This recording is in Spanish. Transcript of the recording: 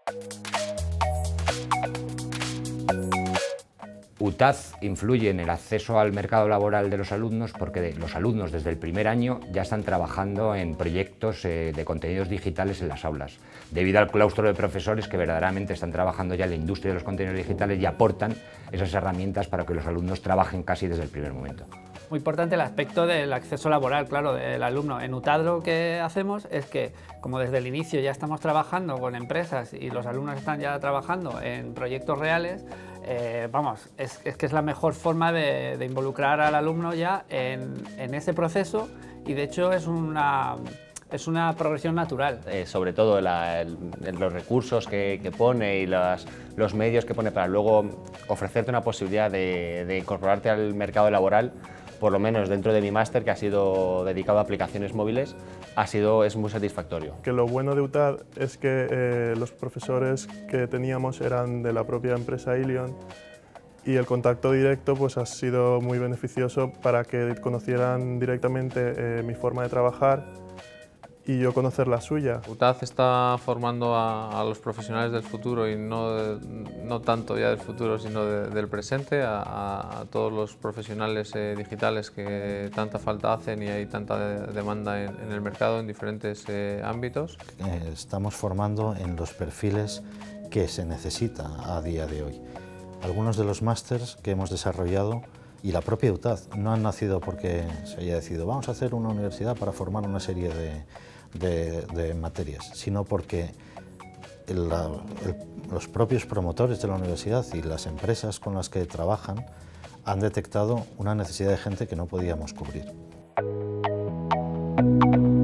UTAD influye en el acceso al mercado laboral de los alumnos porque los alumnos desde el primer año ya están trabajando en proyectos de contenidos digitales en las aulas, debido al claustro de profesores que verdaderamente están trabajando ya en la industria de los contenidos digitales y aportan esas herramientas para que los alumnos trabajen casi desde el primer momento. Muy importante el aspecto del acceso laboral, claro, del alumno. En UTAD lo que hacemos es que, como desde el inicio ya estamos trabajando con empresas y los alumnos están ya trabajando en proyectos reales, es que es la mejor forma de involucrar al alumno ya en ese proceso, y de hecho es una progresión natural. Sobre todo los recursos que pone y los medios que pone para luego ofrecerte una posibilidad de incorporarte al mercado laboral, por lo menos dentro de mi máster, que ha sido dedicado a aplicaciones móviles, es muy satisfactorio. Que lo bueno de UTAD es que los profesores que teníamos eran de la propia empresa Ilion, y el contacto directo pues, ha sido muy beneficioso para que conocieran directamente mi forma de trabajar y yo conocer la suya. UTAD está formando a los profesionales del futuro, y no tanto ya del futuro, sino del presente, a todos los profesionales digitales que tanta falta hacen y hay tanta demanda en el mercado en diferentes ámbitos. Estamos formando en los perfiles que se necesita a día de hoy. Algunos de los másters que hemos desarrollado y la propia UTAD no han nacido porque se haya decidido vamos a hacer una universidad para formar una serie de materias, sino porque los propios promotores de la universidad y las empresas con las que trabajan han detectado una necesidad de gente que no podíamos cubrir.